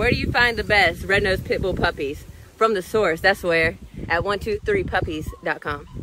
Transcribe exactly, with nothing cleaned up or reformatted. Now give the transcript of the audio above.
Where do you find the best red-nosed Pitbull puppies? From the source, that's where, at one two three puppies dot com.